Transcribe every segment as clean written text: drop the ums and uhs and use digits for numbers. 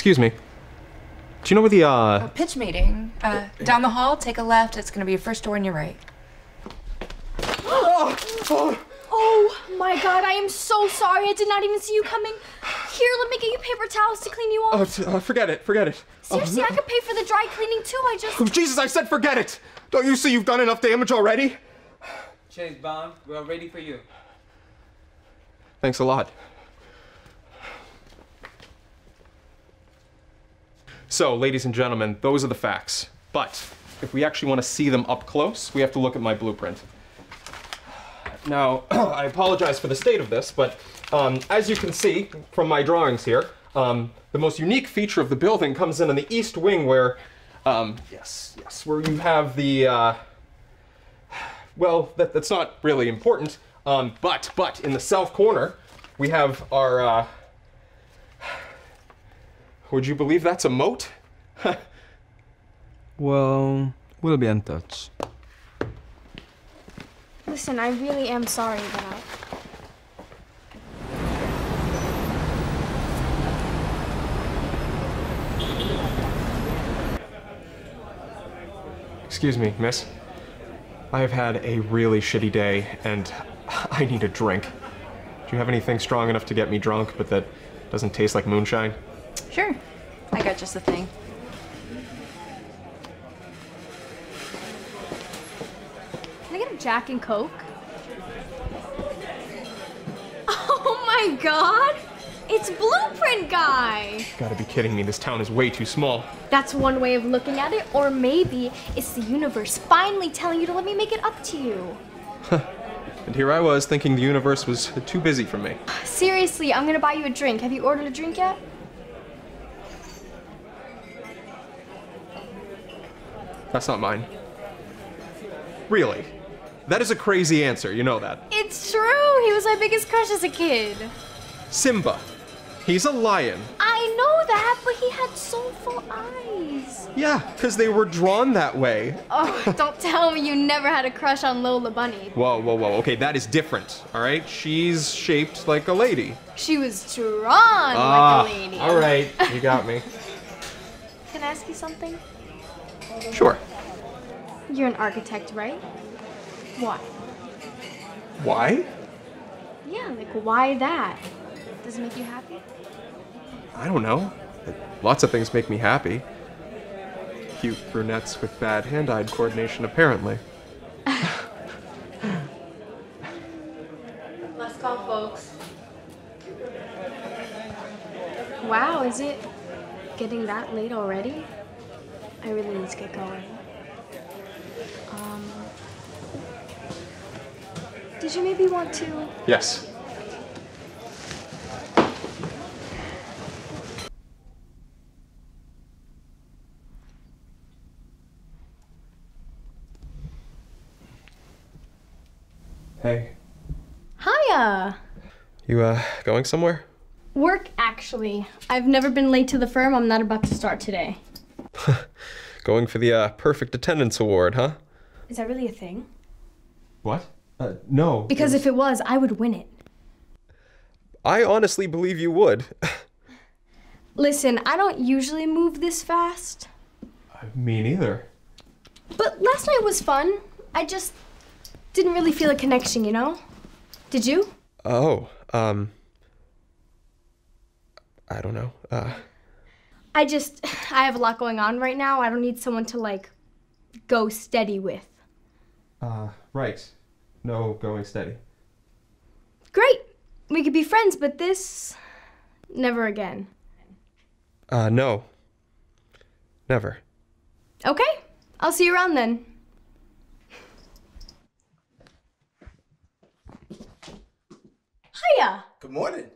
Excuse me. Do you know where the, A pitch meeting. Down the hall, take a left. It's gonna be your first door on your right. Oh my god, I am so sorry. I did not even see you coming. Here, let me get you paper towels to clean you off. Oh, forget it. Seriously, I could pay for the dry cleaning too. Oh, Jesus, I said forget it! Don't you see you've done enough damage already? Chase Bond, we're ready for you. Thanks a lot. So, ladies and gentlemen, those are the facts. But if we actually want to see them up close, we have to look at my blueprint. Now, I apologize for the state of this, but as you can see from my drawings here, the most unique feature of the building comes in the east wing where, where you have the, well, that's not really important, but in the south corner, we have our, would you believe that's a moat? Well, we'll be in touch. Listen, I really am sorry that Excuse me, miss. I have had a really shitty day, and I need a drink. Do you have anything strong enough to get me drunk, but that doesn't taste like moonshine? Sure. I got just the thing. Can I get a Jack and Coke? Oh my god! It's Blueprint Guy! You gotta be kidding me, this town is way too small. That's one way of looking at it, or maybe it's the universe finally telling you to let me make it up to you. And here I was thinking the universe was too busy for me. Seriously, I'm gonna buy you a drink. Have you ordered a drink yet? That's not mine. Really? That is a crazy answer, you know that. It's true! He was my biggest crush as a kid. Simba. He's a lion. I know that, but he had soulful eyes. Yeah, because they were drawn that way. Oh, don't tell me you never had a crush on Lola Bunny. Whoa. Okay, that is different, all right? She's shaped like a lady. She was drawn like a lady. All right, you got me. Can I ask you something? Sure. You're an architect, right? Why? Why? Yeah, like why that? Does it make you happy? I don't know. Lots of things make me happy. Cute brunettes with bad hand-eye coordination, apparently. Last call, folks. Wow, is it getting that late already? I really need to get going. Did you maybe want to? Yes. Hey. Hiya! You, going somewhere? Work, actually. I've never been late to the firm. I'm not about to start today. Going for the, perfect attendance award, huh? Is that really a thing? What? No. Because if it was, I would win it. I honestly believe you would. Listen, I don't usually move this fast. Me neither. But last night was fun. I just didn't really feel a connection, you know? Did you? Oh, I don't know. I have a lot going on right now. I don't need someone to, like, go steady with. Right. No going steady. Great! We could be friends, but this... never again. No. Never. Okay, I'll see you around then. Hiya! Good morning.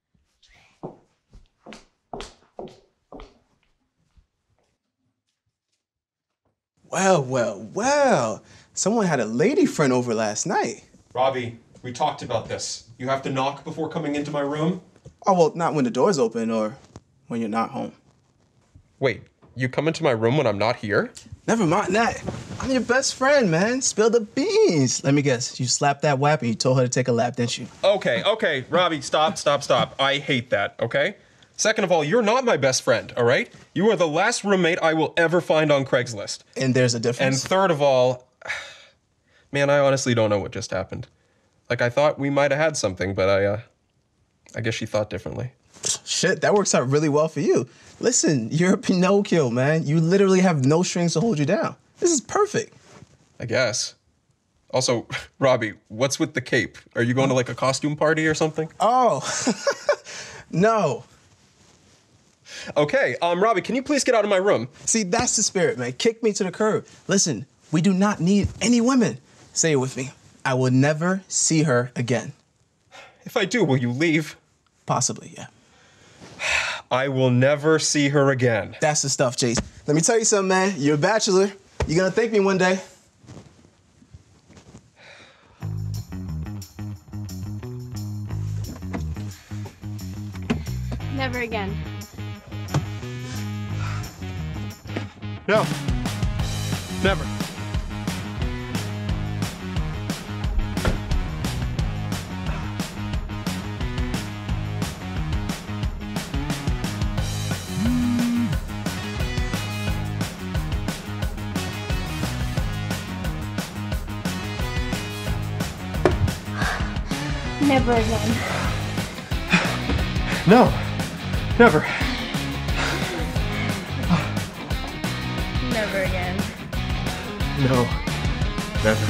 Well. Someone had a lady friend over last night. Robbie, we talked about this. You have to knock before coming into my room? Oh, well, not when the door's open or when you're not home. Wait, you come into my room when I'm not here? Never mind that. I'm your best friend, man. Spill the beans. Let me guess. You slapped that whap and you told her to take a lap, didn't you? Okay. Robbie, stop. I hate that, okay? Second of all, you're not my best friend, all right? You are the last roommate I will ever find on Craigslist. And there's a And difference. third of all, man, I honestly don't know what just happened. Like, I thought we might have had something, but I guess she thought differently. Shit, that works out really well for you. Listen, you're a Pinocchio, man. You literally have no strings to hold you down. This is perfect. I guess. Also, Robbie, what's with the cape? Are you going to like a costume party or something? Oh, no. Okay, Robbie, can you please get out of my room? See, that's the spirit, man. Kick me to the curb. Listen, we do not need any women. Say it with me. I will never see her again. If I do, will you leave? Possibly, yeah. I will never see her again. That's the stuff, Chase. Let me tell you something, man. You're a bachelor. You're gonna thank me one day. Never again. No. Never. Never again. No. Never. Never again. No. Never.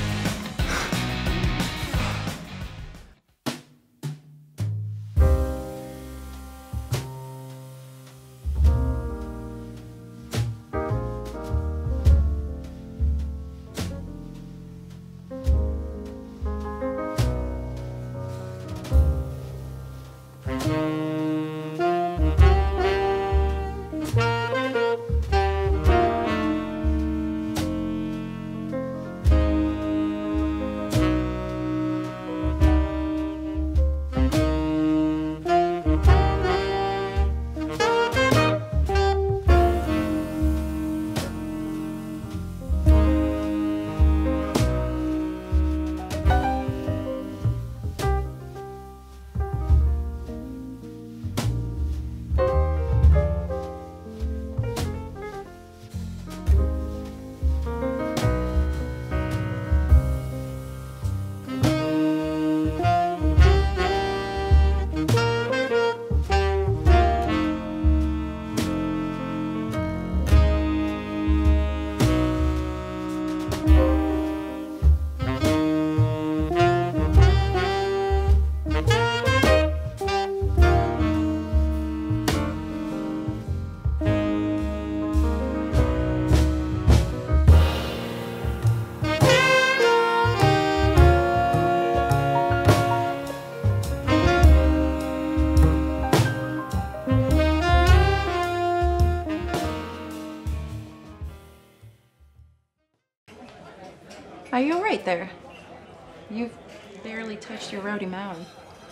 Are you alright there? You've barely touched your rowdy mound.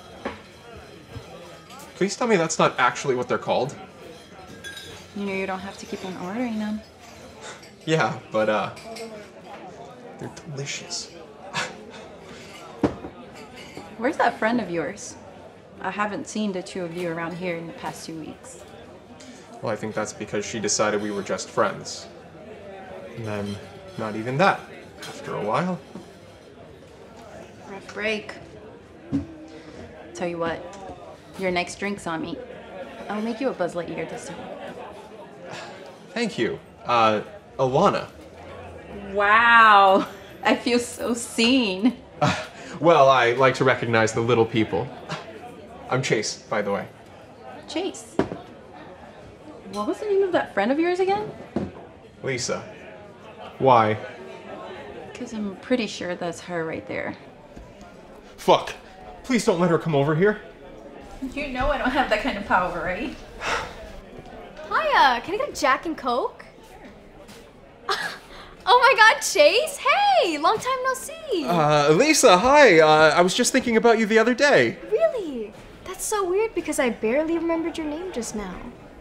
Please tell me that's not actually what they're called. You know you don't have to keep on ordering them. Yeah, but they're delicious. Where's that friend of yours? I haven't seen the two of you around here in the past 2 weeks. Well, I think that's because she decided we were just friends. And then, not even that, after a while. Rough break. Tell you what, your next drink's on me. I'll make you a Buzz Lightyear this time. Thank you. Alana. Wow, I feel so seen. Well, I like to recognize the little people. I'm Chase, by the way. Chase. What was the name of that friend of yours again? Lisa. Why? Because I'm pretty sure that's her right there. Fuck. Please don't let her come over here. You know I don't have that kind of power, right? Hiya, can I get a Jack and Coke? Oh my god, Chase! Hey, long time no see! Lisa, hi. I was just thinking about you the other day. Really? That's so weird because I barely remembered your name just now.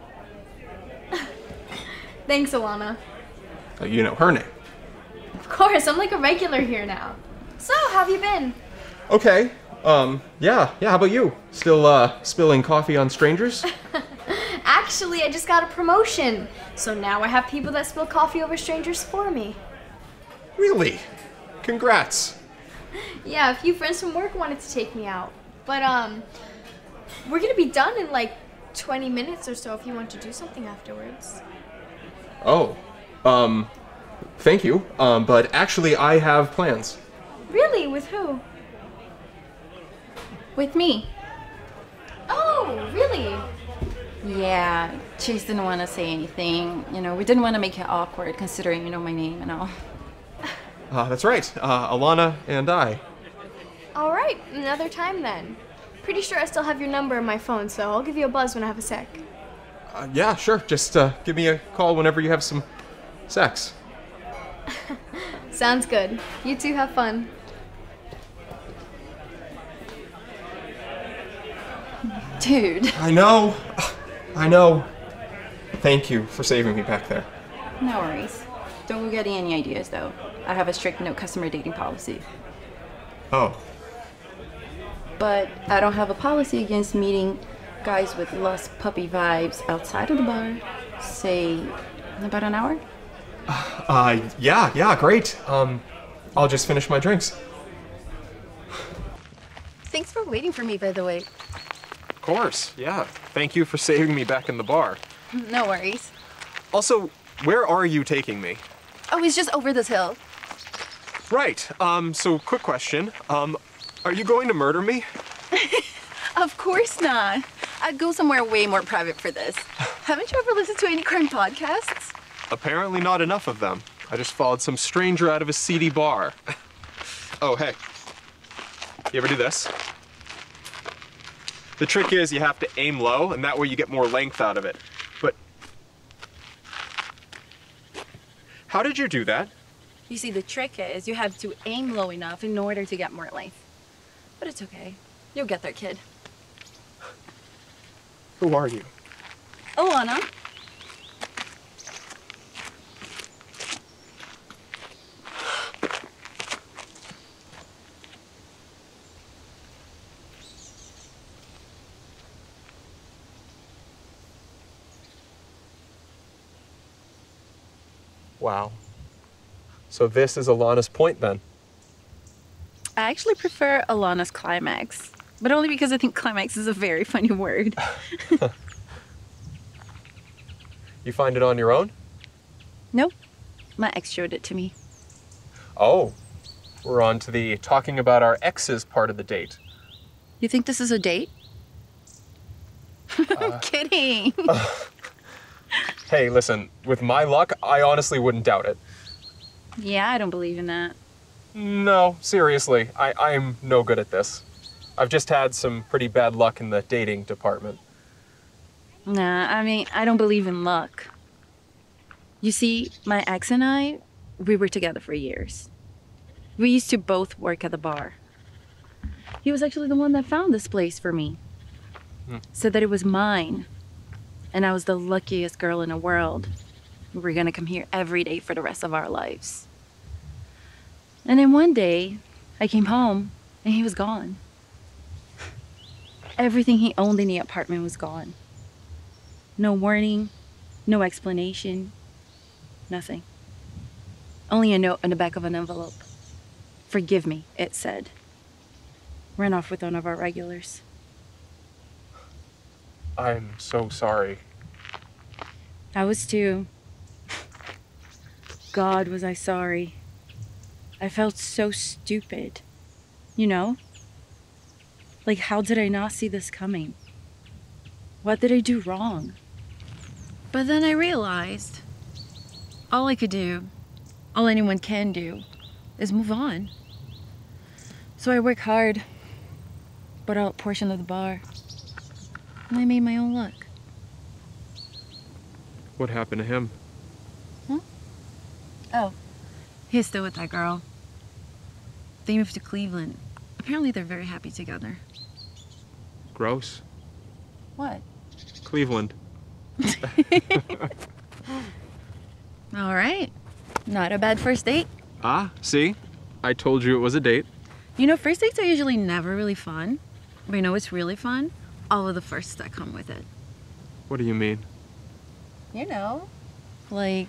Thanks, Alana. You know her name. Of course, I'm like a regular here now. So, how have you been? Okay. Yeah, how about you? Still, spilling coffee on strangers? Actually, I just got a promotion. So now I have people that spill coffee over strangers for me. Really? Congrats. Yeah, a few friends from work wanted to take me out. But, we're gonna be done in like 20 minutes or so if you want to do something afterwards. Oh, thank you. But actually I have plans. Really? With who? With me. Oh, really? Yeah, Chase didn't want to say anything. You know, we didn't want to make it awkward considering, my name and all. That's right. Alana and I. All right, another time then. Pretty sure I still have your number in my phone, so I'll give you a buzz when I have a sec. Yeah, sure. Just, give me a call whenever you have some sex. Sounds good. You two have fun. Dude. I know. Thank you for saving me back there. No worries. Don't get any ideas, though. I have a strict no customer dating policy. Oh. But I don't have a policy against meeting guys with lust puppy vibes outside of the bar. Say, in about an hour? Yeah, great. I'll just finish my drinks. Thanks for waiting for me, by the way. Of course, yeah. Thank you for saving me back in the bar. No worries. Also, where are you taking me? Oh, it's just over this hill. Right, so quick question. Are you going to murder me? Of course not. I'd go somewhere way more private for this. Haven't you ever listened to any crime podcasts? Apparently not enough of them. I just followed some stranger out of a seedy bar. Oh, hey. You ever do this? The trick is you have to aim low, and that way you get more length out of it. But how did you do that? You see, the trick is you have to aim low enough in order to get more length. But it's okay. You'll get there, kid. Who are you? Alana. Wow. So this is Alana's point then? I actually prefer Alana's climax, but only because I think climax is a very funny word. You find it on your own? Nope. My ex showed it to me. Oh, we're on to the talking about our exes part of the date. You think this is a date? I'm kidding. Hey, listen, with my luck, I honestly wouldn't doubt it. Yeah, I don't believe in that. No, seriously, I'm no good at this. I've just had some pretty bad luck in the dating department. Nah, I mean, I don't believe in luck. You see, my ex and I, we were together for years. We used to both work at the bar. He was actually the one that found this place for me. Said that it was mine. And I was the luckiest girl in the world. We were gonna come here every day for the rest of our lives. And then one day, I came home and he was gone. Everything he owned in the apartment was gone. No warning, no explanation, nothing. Only a note on the back of an envelope. Forgive me, it said. Ran off with one of our regulars. I'm so sorry. I was too. God, was I sorry. I felt so stupid. You know? Like, how did I not see this coming? What did I do wrong? But then I realized all I could do, all anyone can do, is move on. So I work hard, bought out a portion of the bar, and I made my own luck. What happened to him? Oh, he's still with that girl. They moved to Cleveland. Apparently they're very happy together. Gross. What? Cleveland. All right. Not a bad first date. Ah, see? I told you it was a date. You know, first dates are usually never really fun. But you know what's really fun? All of the firsts that come with it. What do you mean? You know, like...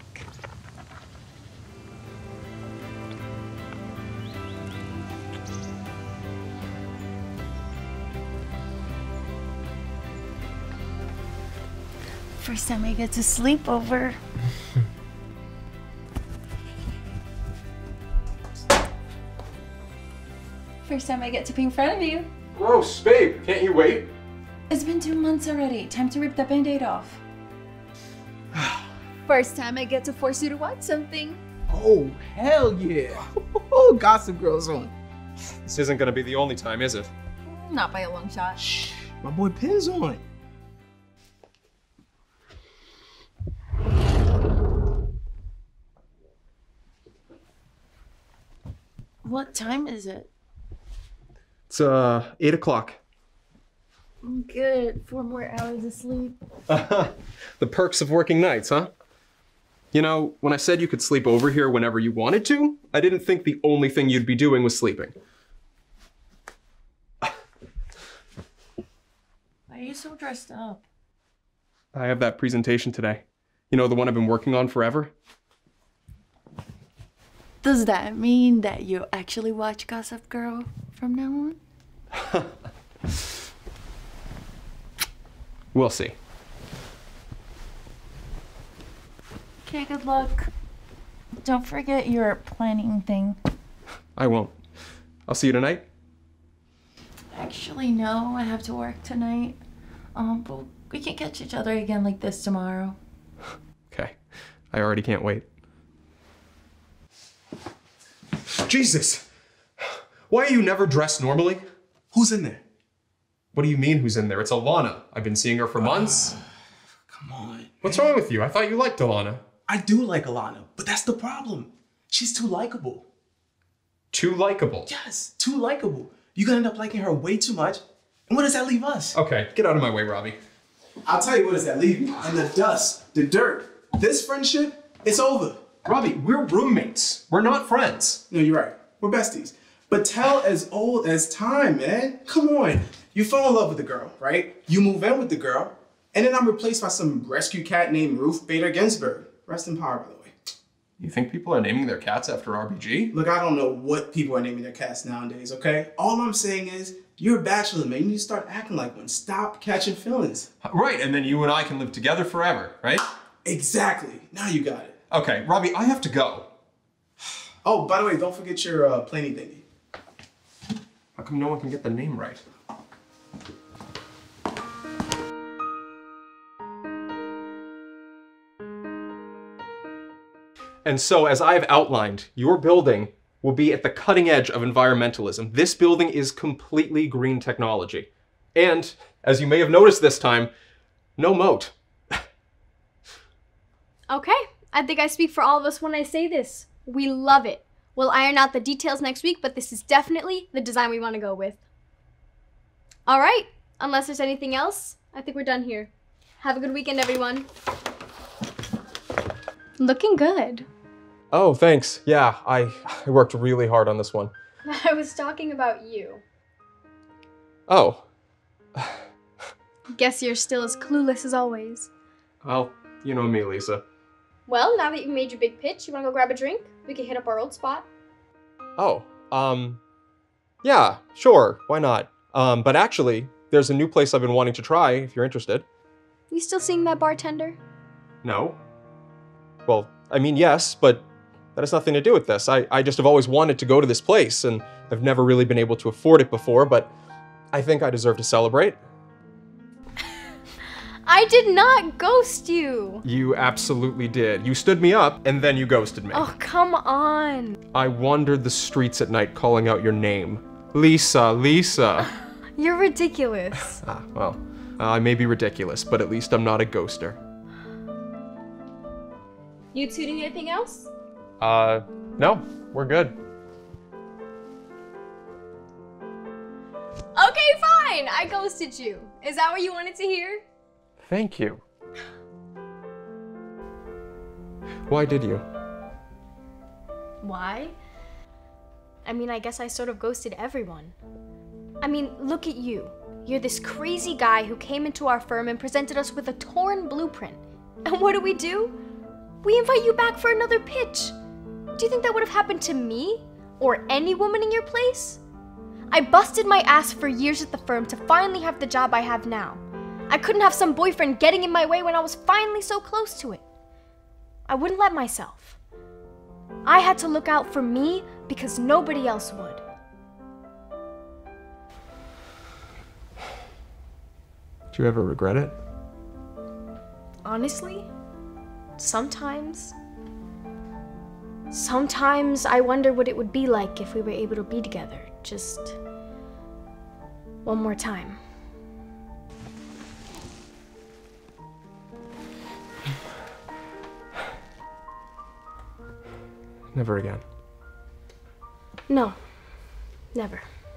First time I get to sleep over. First time I get to be in front of you. Gross, babe. Can't you wait? It's been 2 months already. Time to rip the band-aid off. First time I get to force you to watch something. Oh, hell yeah. Oh, Gossip Girl's on. This isn't gonna be the only time, is it? Not by a long shot. Shh, my boy Pin's on. What time is it? It's 8 o'clock. Good. 4 more hours of sleep. The perks of working nights, huh? You know, when I said you could sleep over here whenever you wanted to, I didn't think the only thing you'd be doing was sleeping. Why are you so dressed up? I have that presentation today. You know, the one I've been working on forever? Does that mean that you actually watch Gossip Girl from now on? We'll see. Okay, good luck. Don't forget your planning thing. I won't. I'll see you tonight. Actually, no, I have to work tonight. But we can catch each other again like this tomorrow. Okay. I already can't wait. Jesus! Why are you never dressed normally? Who's in there? What do you mean who's in there? It's Alana. I've been seeing her for months. Come on. What's wrong with you? I thought you liked Alana. I do like Alana, but that's the problem. She's too likable. Too likable. Yes, too likable. You're gonna end up liking her way too much. And what does that leave us? Okay, get out of my way, Robbie. I'll tell you what does that leave you. In the dust, the dirt. This friendship, it's over. Robbie, we're roommates. We're not friends. No, you're right. We're besties. But tell as old as time, man. Come on. You fall in love with the girl, right? You move in with the girl, and then I'm replaced by some rescue cat named Ruth Bader Ginsburg. Rest in power, by the way. You think people are naming their cats after RBG? Look, I don't know what people are naming their cats nowadays, okay? All I'm saying is, you're a bachelor, man. You need to start acting like one. Stop catching feelings. Right, and then you and I can live together forever, right? Exactly. Now you got it. Okay, Robbie, I have to go. Oh, by the way, don't forget your planning thingy. How come no one can get the name right? And so, as I've outlined, your building will be at the cutting edge of environmentalism. This building is completely green technology. And, as you may have noticed this time, no moat. Okay, I think I speak for all of us when I say this. We love it. We'll iron out the details next week, but this is definitely the design we want to go with. All right, unless there's anything else, I think we're done here. Have a good weekend, everyone. Looking good. Oh, thanks. Yeah, I worked really hard on this one. I was talking about you. Oh. Guess you're still as clueless as always. Well, you know me, Lisa. Well, now that you've made your big pitch, you want to go grab a drink? We can hit up our old spot. Oh, yeah, sure, why not? But actually, there's a new place I've been wanting to try, if you're interested. You still seeing that bartender? No. Well, I mean, yes, but that has nothing to do with this. I just have always wanted to go to this place, and I've never really been able to afford it before, but I think I deserve to celebrate. I did not ghost you! You absolutely did. You stood me up, and then you ghosted me. Oh, come on. I wandered the streets at night calling out your name. Lisa, Lisa. You're ridiculous. Well, I may be ridiculous, but at least I'm not a ghoster. You two need anything else? No, we're good. Okay, fine! I ghosted you. Is that what you wanted to hear? Thank you. Why did you? Why? I mean, I guess I sort of ghosted everyone. I mean, look at you. You're this crazy guy who came into our firm and presented us with a torn blueprint. And what do? We invite you back for another pitch. Do you think that would have happened to me? Or any woman in your place? I busted my ass for years at the firm to finally have the job I have now. I couldn't have some boyfriend getting in my way when I was finally so close to it. I wouldn't let myself. I had to look out for me because nobody else would. Do you ever regret it? Honestly, sometimes. Sometimes I wonder what it would be like if we were able to be together, just one more time. Never again. No, never.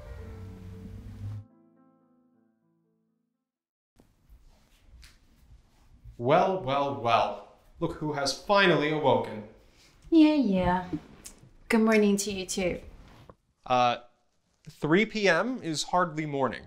Well, well, well. Look who has finally awoken. Yeah. Good morning to you too. 3 p.m. is hardly morning.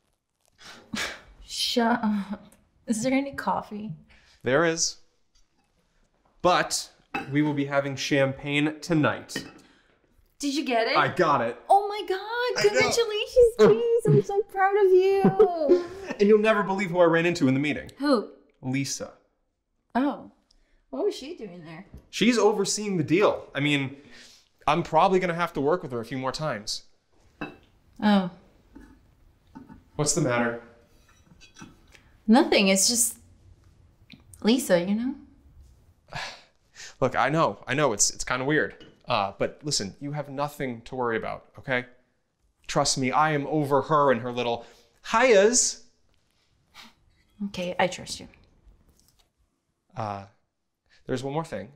Shut up. Is there any coffee? There is. But we will be having champagne tonight. Did you get it? I got it. Oh my god, I know. congratulations, James. I'm so proud of you. And you'll never believe who I ran into in the meeting. Who? Lisa. Oh. What was she doing there? She's overseeing the deal. I mean, I'm probably gonna have to work with her a few more times. Oh. What's the matter? Nothing. It's just Lisa, you know? Look, I know, it's kind of weird. But listen, you have nothing to worry about, okay? Trust me, I am over her and her little highas. Okay, I trust you. There's one more thing.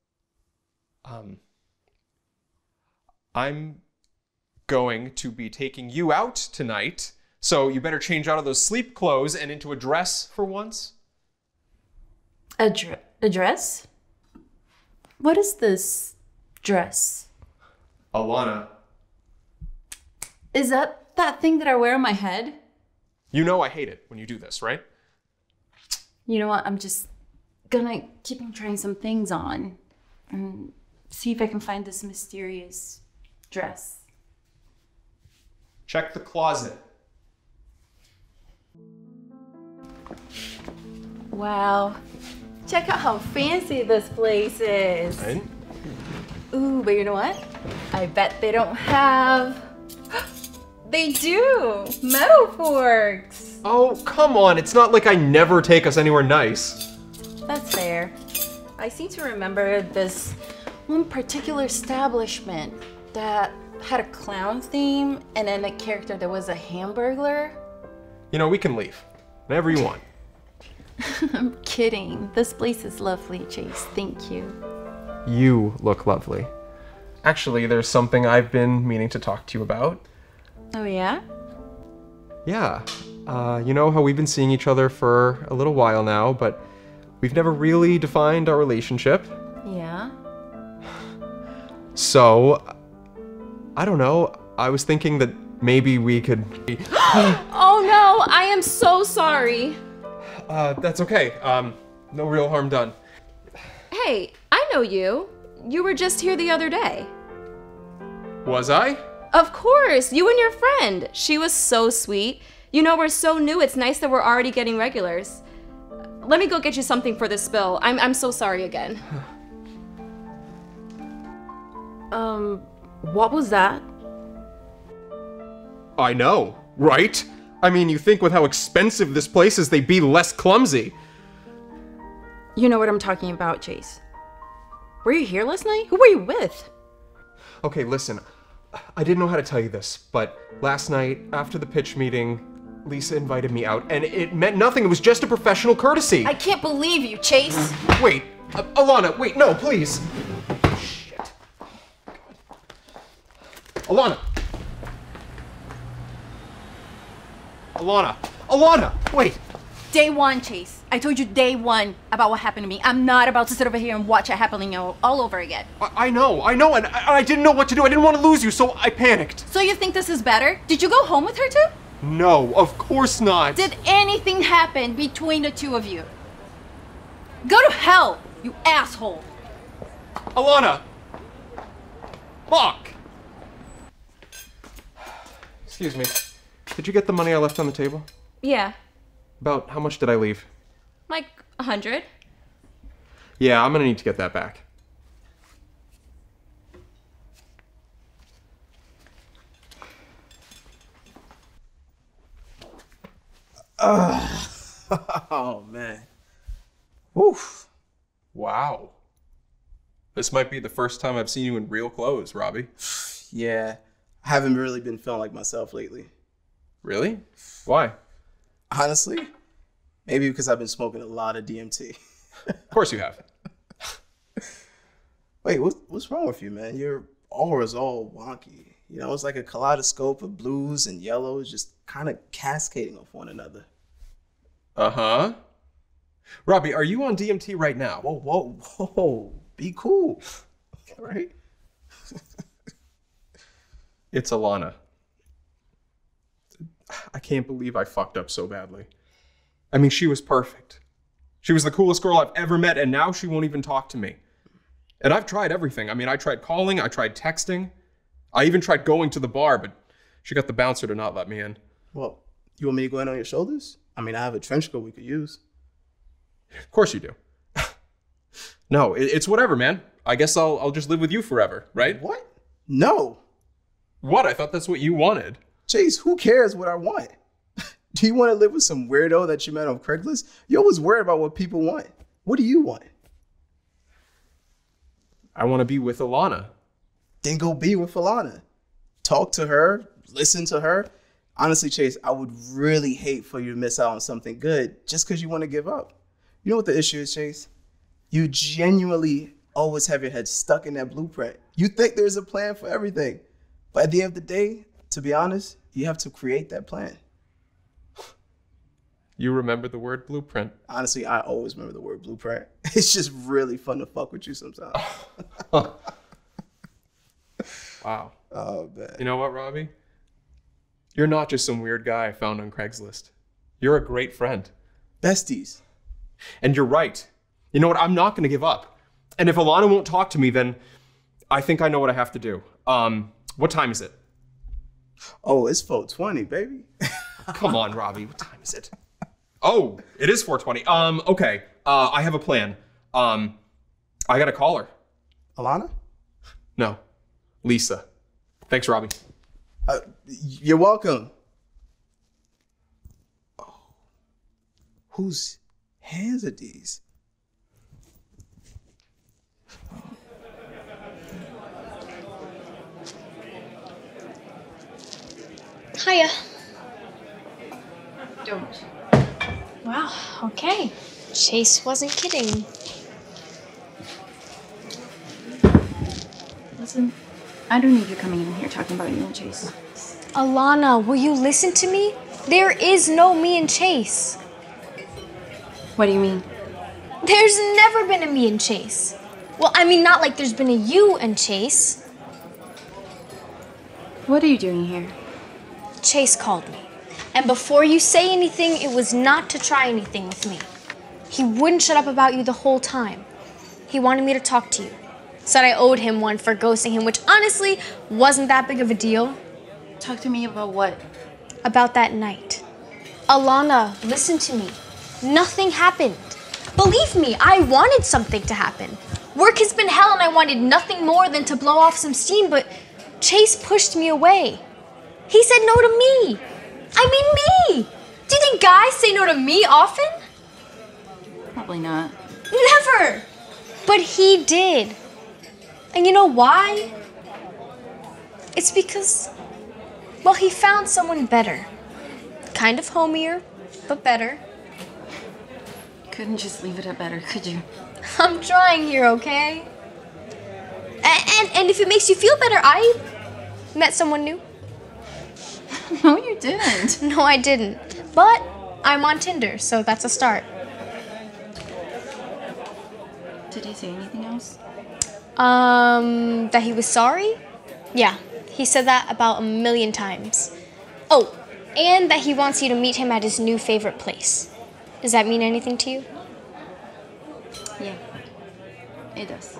I'm going to be taking you out tonight, so you better change out of those sleep clothes and into a dress for once. A dress? What is this dress? Alana, Is that thing that I wear on my head? you know I hate it when you do this, right? You know what? I'm just gonna keep on trying some things on and see if I can find this mysterious dress. Check the closet. Wow. Check out how fancy this place is. Right? Ooh, but you know what? I bet they don't have... They do! Metal forks! Oh, come on. It's not like I never take us anywhere nice. That's fair. I seem to remember this one particular establishment that had a clown theme and then a character that was a hamburglar. You know, we can leave. Whenever you want. I'm kidding. This place is lovely, Chase. Thank you. You look lovely. Actually, there's something I've been meaning to talk to you about. Oh, yeah? Yeah. You know how we've been seeing each other for a little while now, but we've never really defined our relationship. Yeah? So, I don't know. I was thinking that maybe we could... Oh no, I am so sorry. That's okay. No real harm done. Hey, I know you. You were just here the other day. Was I? Of course, you and your friend. She was so sweet. You know, we're so new, it's nice that we're already getting regulars. Let me go get you something for this spill. I'm so sorry again. What was that? I know, right? I mean, you think with how expensive this place is, they'd be less clumsy. You know what I'm talking about, Chase. Were you here last night? Who were you with? Okay, listen. I didn't know how to tell you this, but last night, after the pitch meeting, Lisa invited me out, and it meant nothing. It was just a professional courtesy. I can't believe you, Chase. Wait, Alana, wait, no, please. Shit. Alana. Alana, wait. Day one, Chase. I told you day one about what happened to me. I'm not about to sit over here and watch it happening all over again. I know, and I didn't know what to do. I didn't want to lose you, so I panicked. So you think this is better? Did you go home with her too? No, of course not. Did anything happen between the two of you? Go to hell, you asshole! Alana! Fuck! Excuse me. Did you get the money I left on the table? Yeah, About how much did I leave? like 100. Yeah, I'm gonna need to get that back. Oh, man. Oof. Wow. This might be the first time I've seen you in real clothes, Robbie. Yeah, I haven't really been feeling like myself lately. Really? Why? Honestly, maybe because I've been smoking a lot of DMT. Of course you have. Wait, what's wrong with you, man? Your aura's all wonky. You know, it's like a kaleidoscope of blues and yellows just kind of cascading off one another. Uh-huh. Robbie, are you on DMT right now? Whoa, whoa, whoa. Be cool. All right? It's Alana. I can't believe I fucked up so badly. I mean, she was perfect. She was the coolest girl I've ever met, and now she won't even talk to me. And I've tried everything. I mean, I tried calling, I tried texting. I even tried going to the bar, but she got the bouncer to not let me in. Well, you want me to go in on your shoulders? I mean, I have a trench coat we could use. Of course you do. No, it's whatever, man. I guess I'll just live with you forever, right? What? No. What? I thought that's what you wanted. Chase, who cares what I want? Do you want to live with some weirdo that you met on Craigslist? You're always worried about what people want. What do you want? I want to be with Alana. Then go be with Alana. Talk to her, listen to her. Honestly, Chase, I would really hate for you to miss out on something good just because you want to give up. You know what the issue is, Chase? You genuinely always have your head stuck in that blueprint. You think there's a plan for everything. But at the end of the day, to be honest, you have to create that plan. You remember the word blueprint. Honestly, I always remember the word blueprint. It's just really fun to fuck with you sometimes. Wow. Oh, man. You know what, Robbie? You're not just some weird guy I found on Craigslist. You're a great friend. Besties. And you're right. You know what? I'm not going to give up. And if Alana won't talk to me, then I think I know what I have to do. What time is it? Oh, it's 4:20, baby. Come on, Robbie. What time is it? Oh, it is 4:20. Okay. I have a plan. I gotta call her. Alana? No. Lisa. Thanks, Robbie. You're welcome. Oh. Whose hands are these? Hiya. Don't. Wow, okay. Chase wasn't kidding. Listen, I don't need you coming in here talking about you and Chase. Alana, will you listen to me? There is no me and Chase. What do you mean? There's never been a me and Chase. Well, I mean, not like there's been a you and Chase. What are you doing here? Chase called me. And before you say anything, it was not to try anything with me. He wouldn't shut up about you the whole time. He wanted me to talk to you. Said I owed him one for ghosting him, which honestly wasn't that big of a deal. Talk to me about what? About that night. Alana, listen to me. Nothing happened. Believe me, I wanted something to happen. Work has been hell and I wanted nothing more than to blow off some steam, but Chase pushed me away. He said no to me. I mean me. Do you think guys say no to me often? Probably not. Never. But he did. And you know why? It's because, well, he found someone better. Kind of homier, but better. Couldn't just leave it at better, could you? I'm trying here, okay? And if it makes you feel better, I met someone new. No, you didn't. No, I didn't. But I'm on Tinder, so that's a start. he say anything else? That he was sorry? Yeah, he said that about 1,000,000 times. Oh, and that he wants you to meet him at his new favorite place. Does that mean anything to you? Yeah, it does.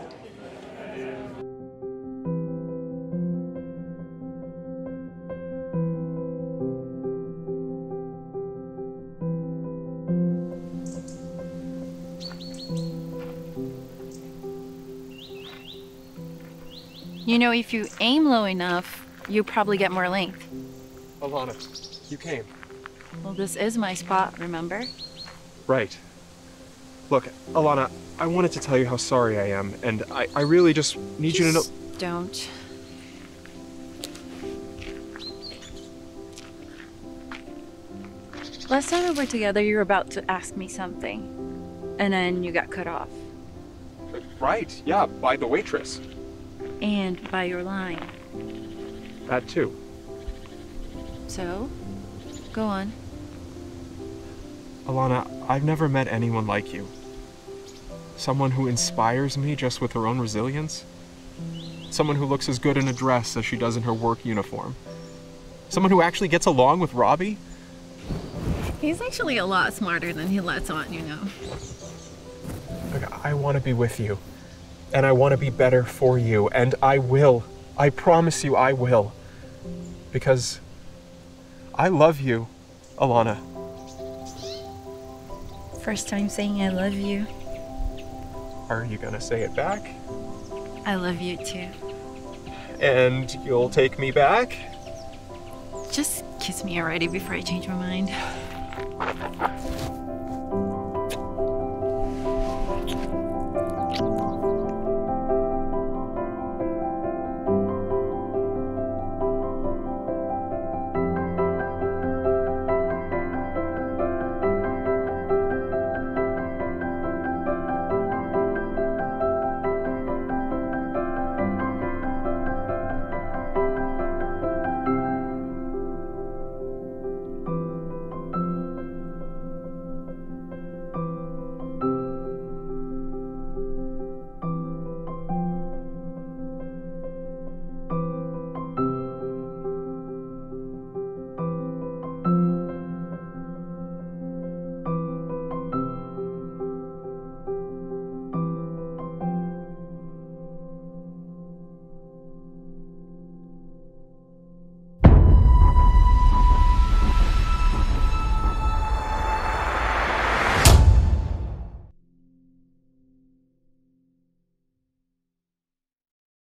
You know, if you aim low enough, you probably get more length. Alana, you came. Well, this is my spot, remember? Right. Look, Alana, I wanted to tell you how sorry I am, and I really just need you to know... Don't. Last time we were together, you were about to ask me something, and then you got cut off. Right, yeah, by the waitress. And by your line. That too. So, go on. Alana, I've never met anyone like you. Someone who inspires me just with her own resilience. Someone who looks as good in a dress as she does in her work uniform. Someone who actually gets along with Robbie. He's actually a lot smarter than he lets on, you know. Look, I want to be with you. And I want to be better for you. And I will. I promise you I will. Because I love you, Alana. First time saying I love you. Are you gonna say it back? I love you too. And you'll take me back? Just kiss me already before I change my mind.